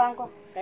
bangko.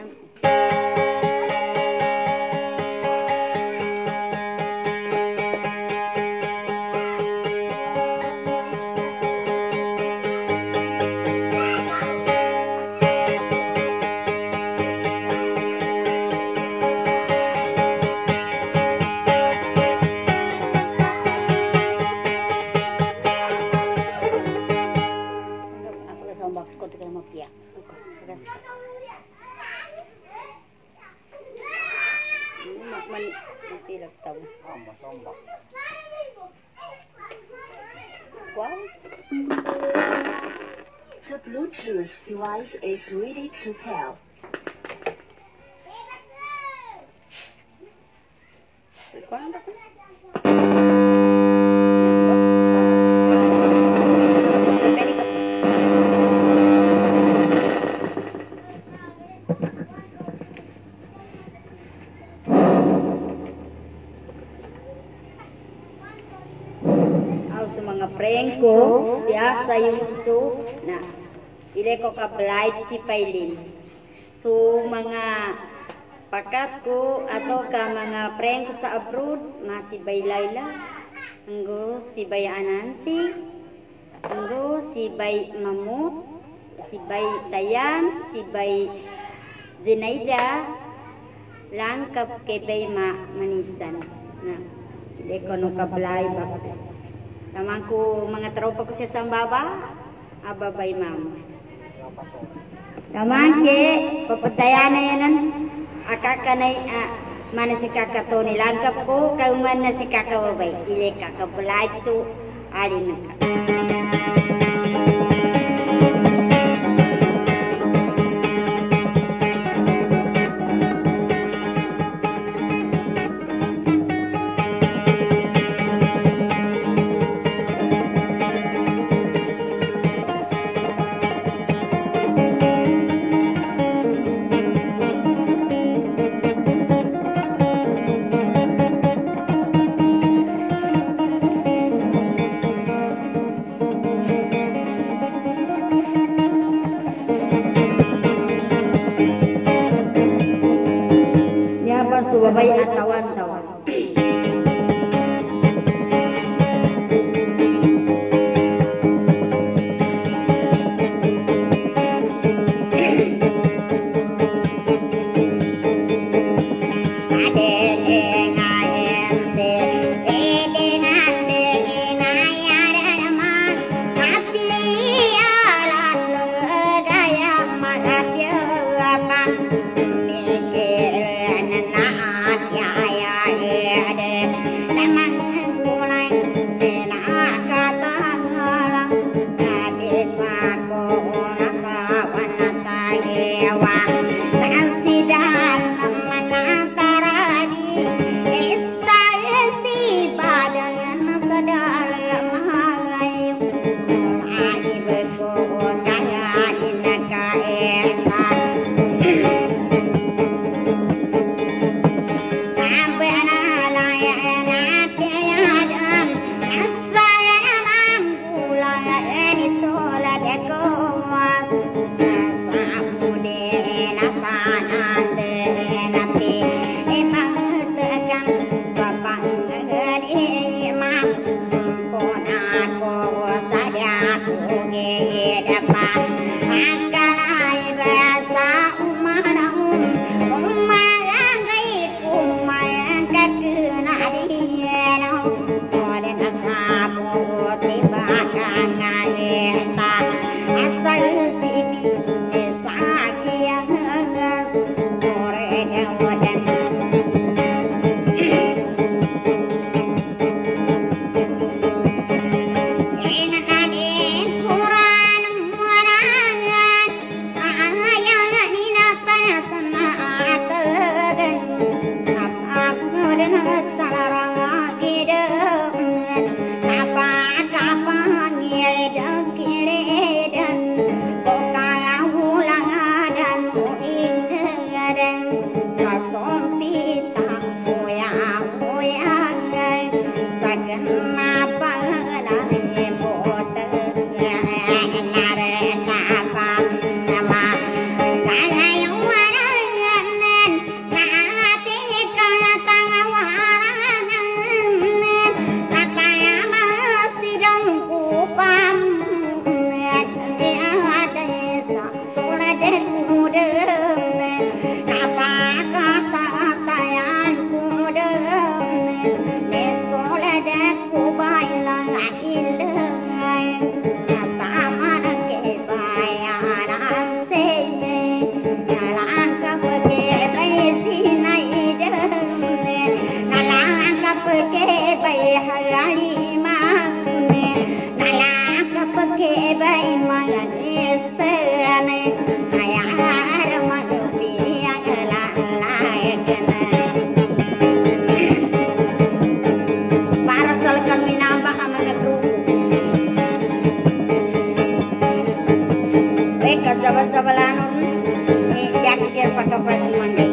The Bluetooth device is ready to pair. Mga prank ko, siya sa YouTube na ile ko ka-blight si Pailin. So, mga pakat ko ato ka mga prank ko sa abroad, si Bay Laila, anggo si Bay Anansi, anggo si Bay Mamut, si Bay Tayan, si Bay Zenaida, lang kay Bay Manisan. Na, ile ko no ka-blight bakit. Tamang ko mga tropa ko siya sa baba, ababay mama. Tamang ke papatayana yanan akakanay mana si kakato nilangkap ko kauman na si kakawabay ile kakabulay so alin na ka. Subabay at tawan-tawan. khe bay mà nghe sơn ai ai mà bị la la para salkan minamba ka magatu eka sabal-sabalanon yakir pakapan mandi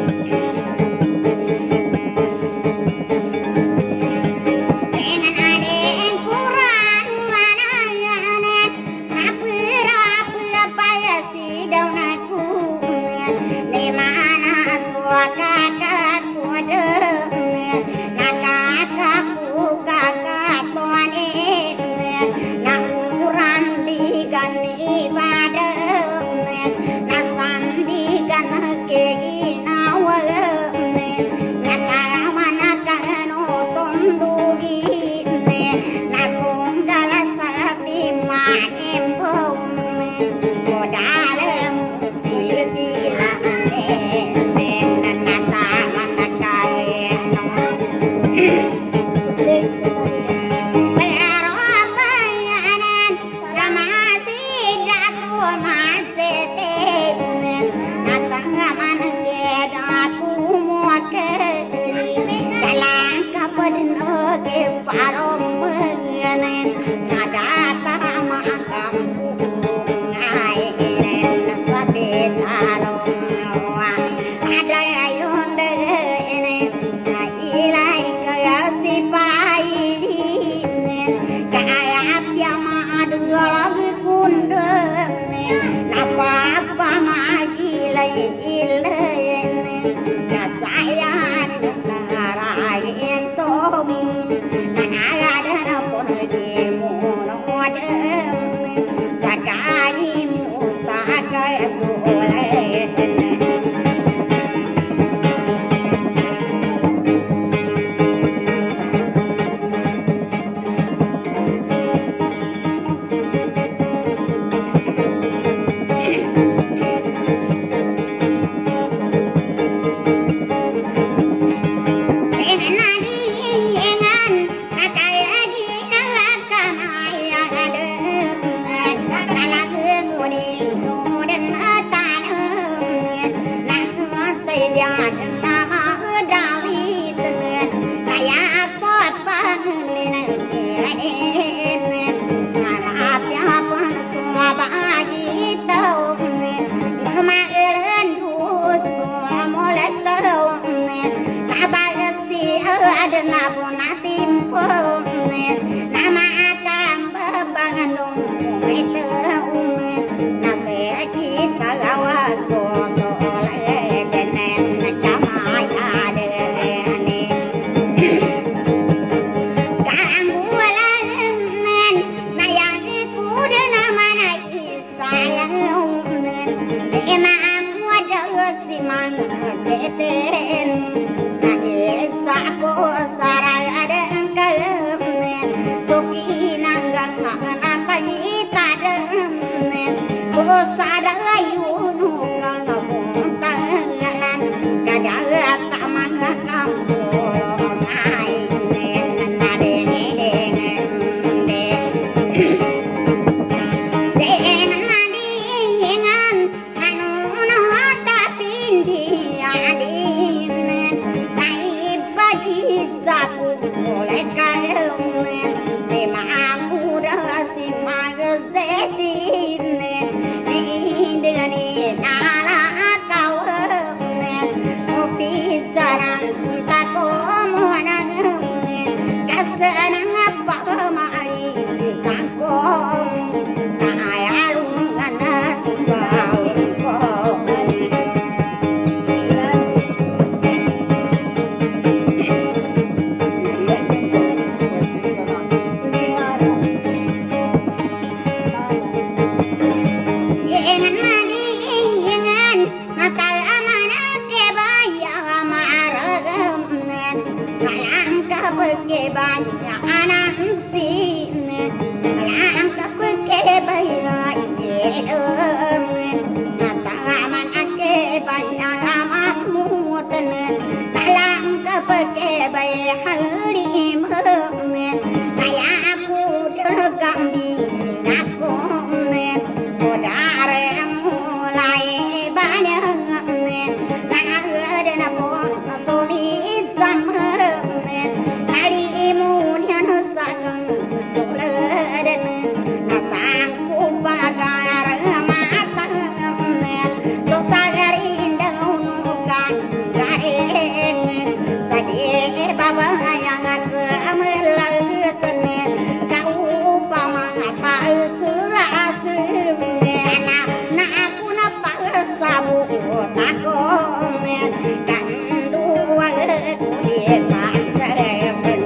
na aku na sabu takon kan dua kulit pasareben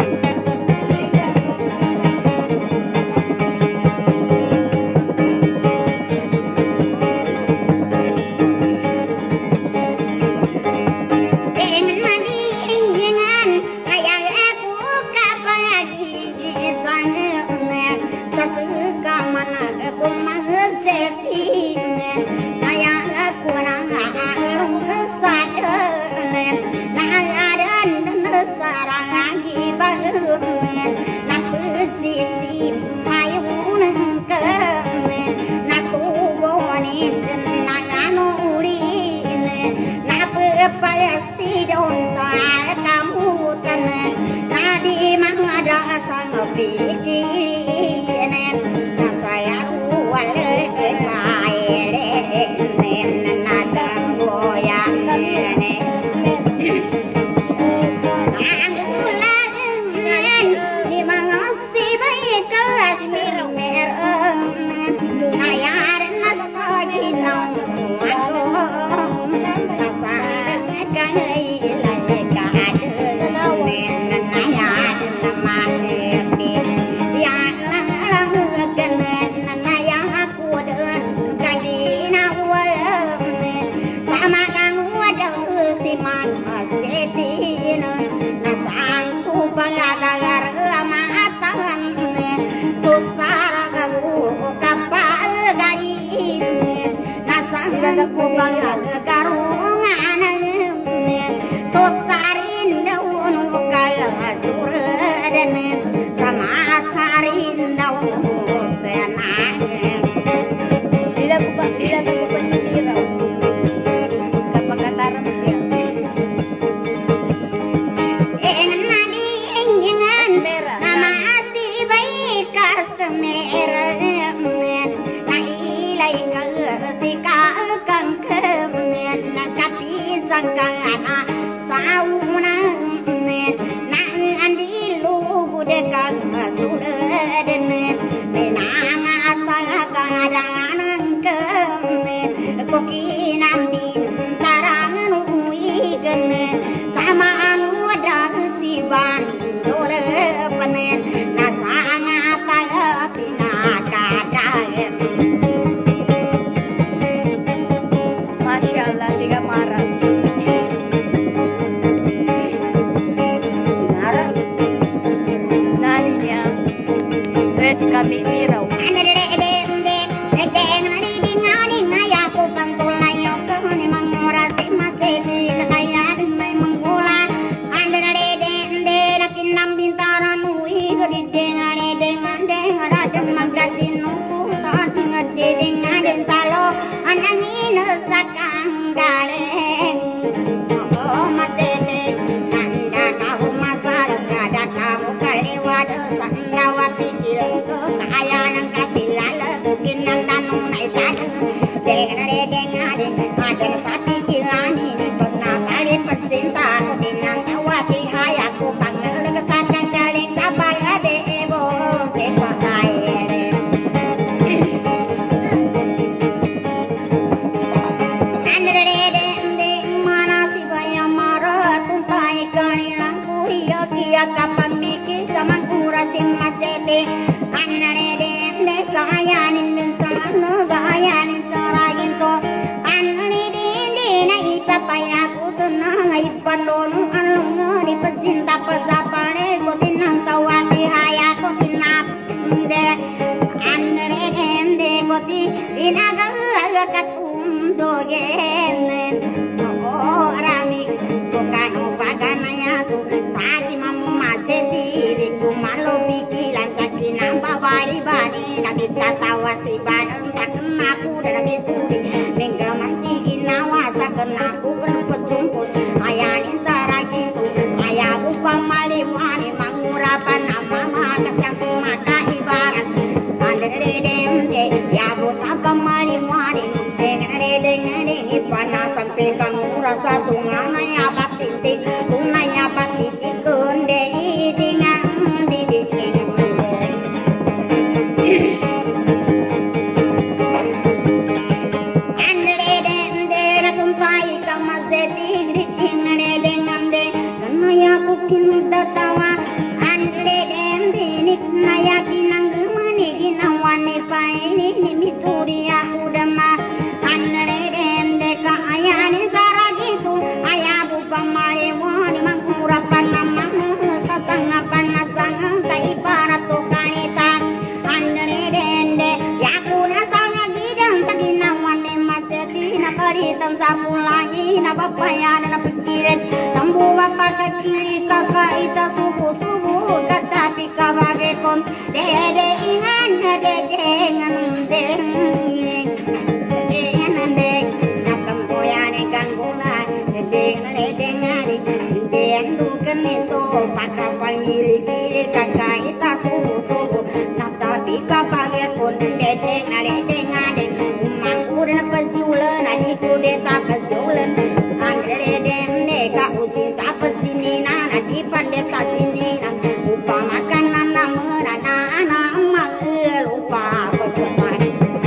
ini mituria udama anre dende ka ayani saragitu ayabu pamale wani mangurapan nama sasangapan nasang kai paratu kanita anre dende yakuna sanga gidan sagina wane maseti na karitam sapulagi na papayana na pikiran tambu bapa kiri kakak ita subuh tetapi kawagekom dede ingan dengan dengan nakam boyane ganggunga dengan dukan itu pakai pangili kiri kakak ita subuh tetapi kawagekom dede dengan mangkur na pejulan adiku deta pejulan andre dende ka uci tapet sini na di pandeta sini lupa makan nama anak lupa perempuan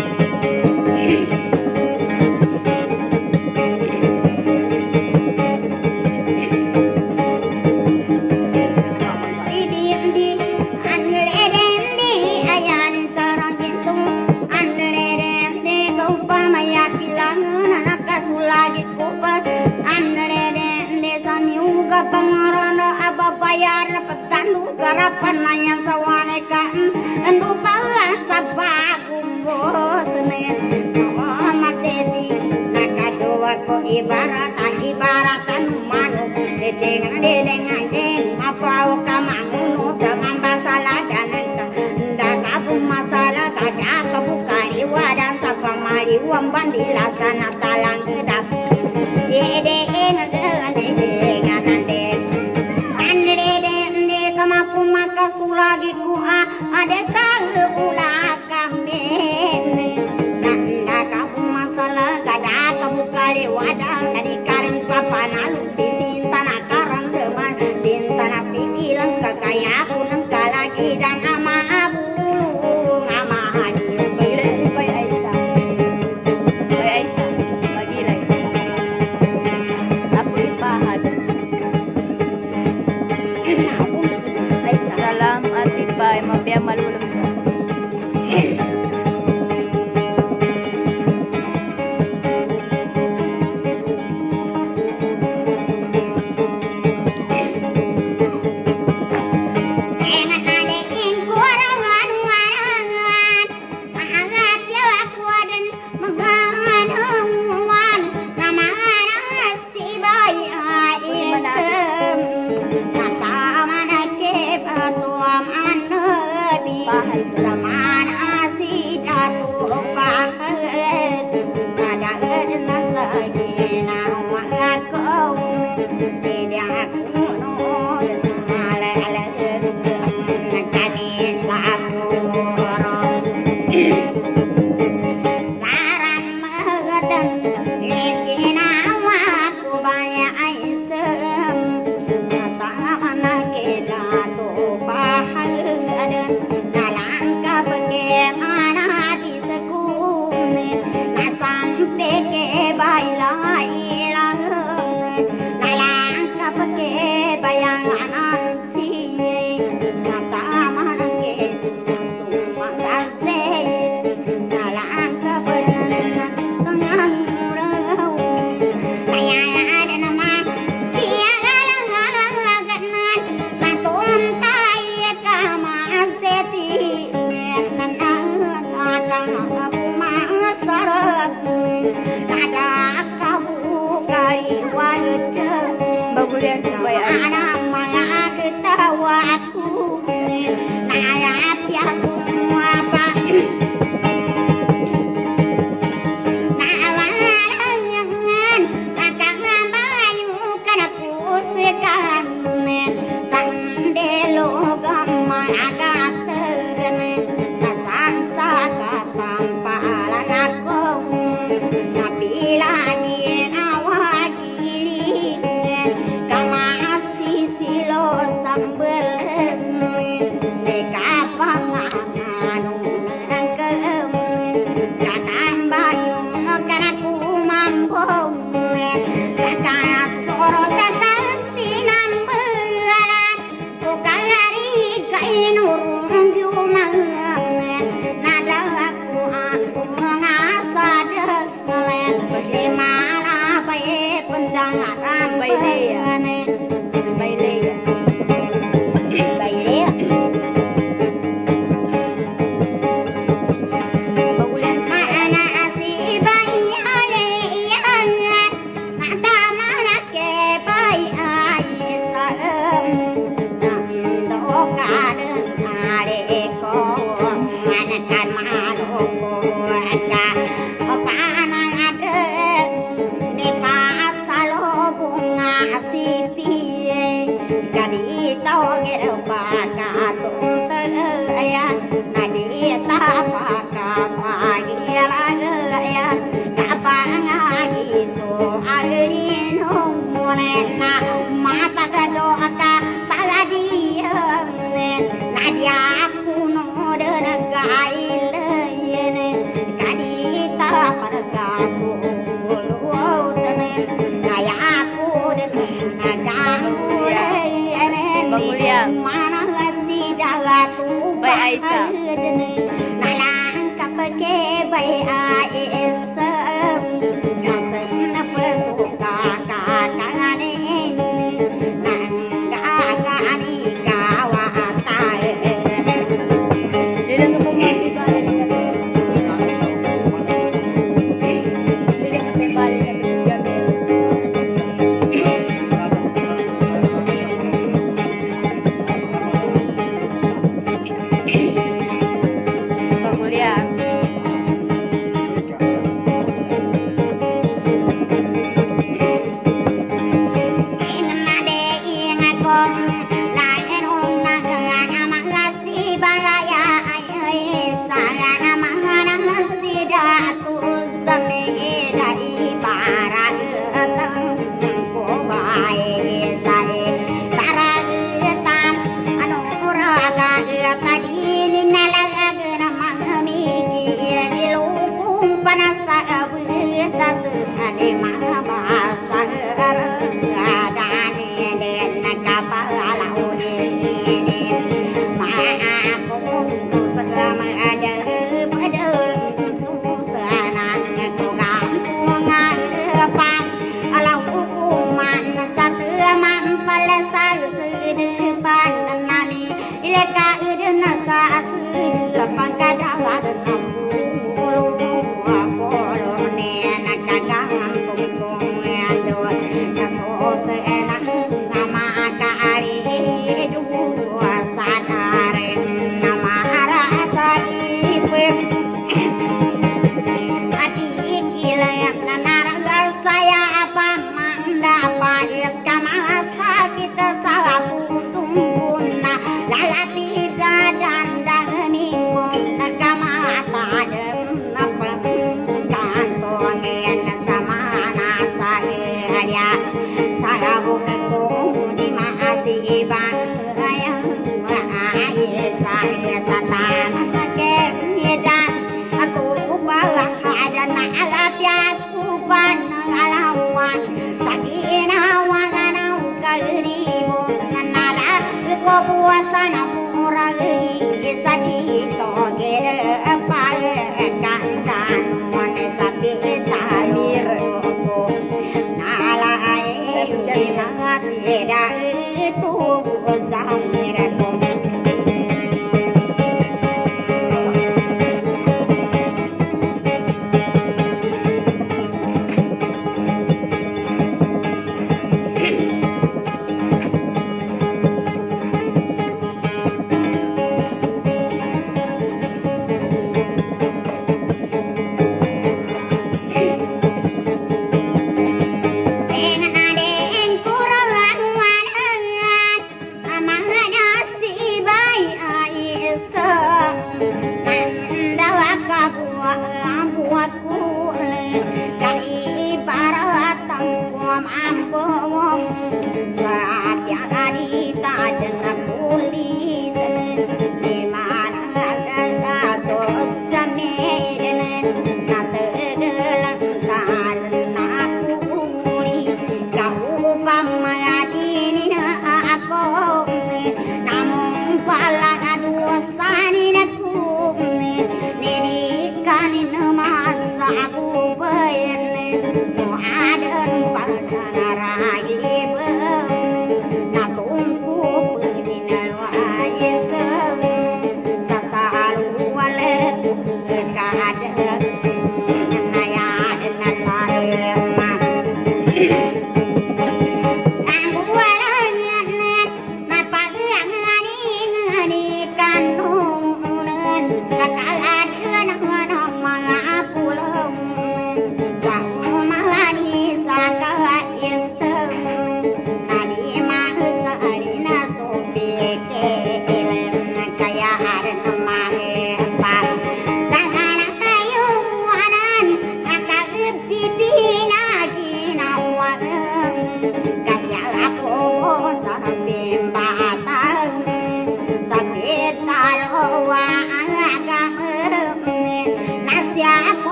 di anre ayan sarang itu anre lupa mayakilangan anak kasulagi kupat anre saniuga pangarana ababayar petandu garapan mayang sawaneka endu bawa sabagumbo senen mateti nakadoa ko ibaratan manuk dengan apa kamanguno zaman basala dananka ndakabung masalah kada kabukari wadan sapamari wambandi lasana talang kedap dede kamaku maka sulagi kuha ada tahu ulah kamben nanda kamu masalah gada kamu kali wadah dari karen papa nalu disinta nakaran teman sinta napikiran kakaya aku nengka lagi dan ama abu ama haji bay Aisyah bagi lagi aku dipahad salam atipay mapia malulog zaman asih jatuh pahet ada nasa gina kau tidak kuno ala nakani sapuro saran magedan lekina waku baya aisem mata mana kita tuh pahet bagaimana di sekune sampai ke bailai langen nalang kapake bayangan si mata manangge mangase nalang kapake tangan murau kayak nama dia galang-galangan matun tai kamaseti ada kamu kali wajah bagulian supaya anak malah ketawaku nayap ya apa nawalangan kakak bayu kana pusekan sandelo gamang agak tergen nasangsa katampalan aku nabilani awakili kamasi silo sambel dekapangan nangkem katang bayu kana kumampong kata soro kata sinambelan bukalari kainurung jumang nada aku bunga Pana ada Di pasalo bunga sipi Kadi toge pakatung ya Nadi tapaka ya Kapangagi so alino monena mata kadoka pagadiam nadia kuno dergail yene kadita pargaku luotene kaya aku dena kamu yene mana sidagatu bai Aisyah nalang kapake bai Aisyah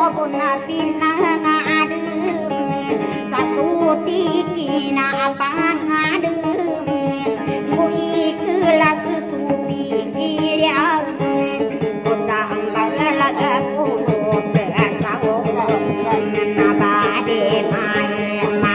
guna pina ngadu sasuti kina pangadu mui kelas subi kiria kota ambalaga kulo sawo nabade ma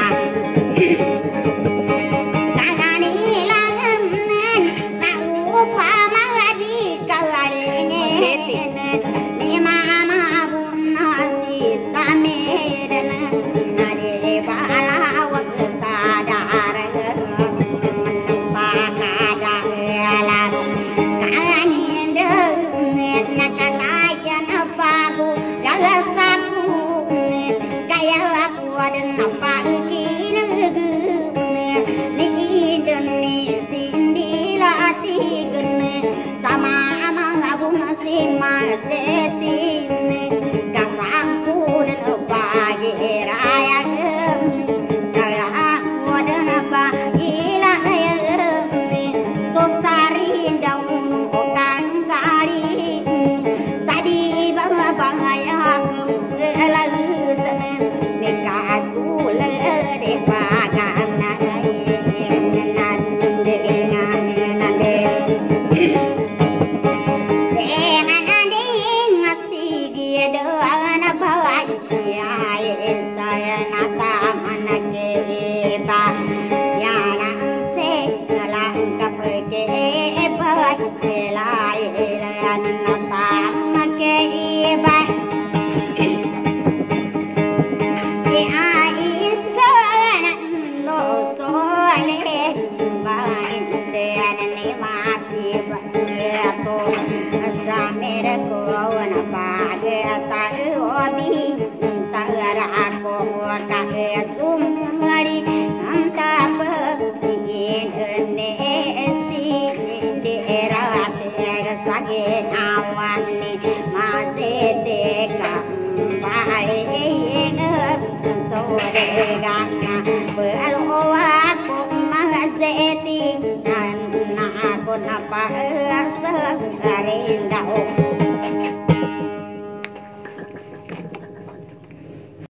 tangani langan na upa magadi kawarene ni mama bunna si samerana nare bala wak sadar pakada ala kaninde nakatayan pagu ragasaku kaya aku dan apa kini ni deni sindilati gene sama aku masih maseti kasangku dan bagi raya kaya aku dan bagi laya sosari daun okang kali sadi bangga bangaya lalu senen nekatu lede pagan Apa asa garing daun